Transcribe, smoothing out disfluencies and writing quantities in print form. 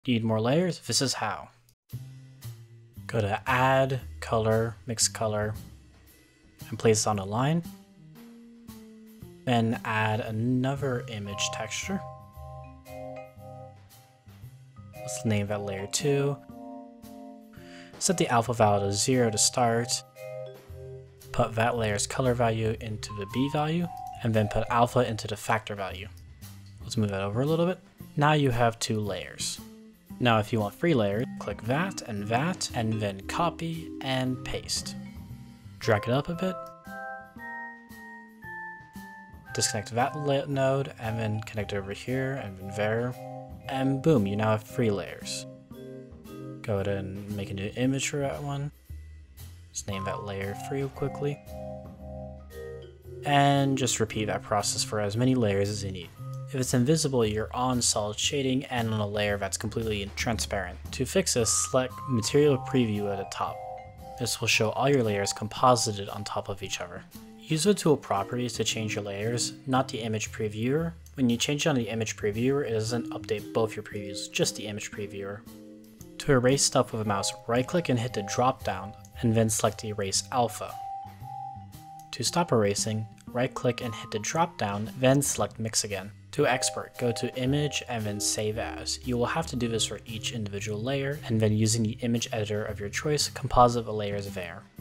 Need more layers? This is how. Go to Add, Color, Mix Color, and place it on a line. Then add another image texture. Let's name that layer 2. Set the alpha value to 0 to start. Put that layer's color value into the B value, and then put alpha into the factor value. Let's move that over a little bit. Now you have 2 layers. Now if you want 3 layers, click that, and then copy and paste. Drag it up a bit. Disconnect that node, and then connect it over here, and then there. And boom, you now have 3 layers. Go ahead and make a new image for that one. Just name that layer 3 quickly. And just repeat that process for as many layers as you need. If it's invisible, you're on solid shading and on a layer that's completely transparent. To fix this, select Material Preview at the top. This will show all your layers composited on top of each other. Use the tool properties to change your layers, not the image previewer. When you change it on the image previewer, it doesn't update both your previews, just the image previewer. To erase stuff with a mouse, right click and hit the drop down, and then select Erase Alpha. To stop erasing, right click and hit the drop down, then select Mix again. To export, go to Image and then Save As. You will have to do this for each individual layer, and then using the image editor of your choice, composite the layers there.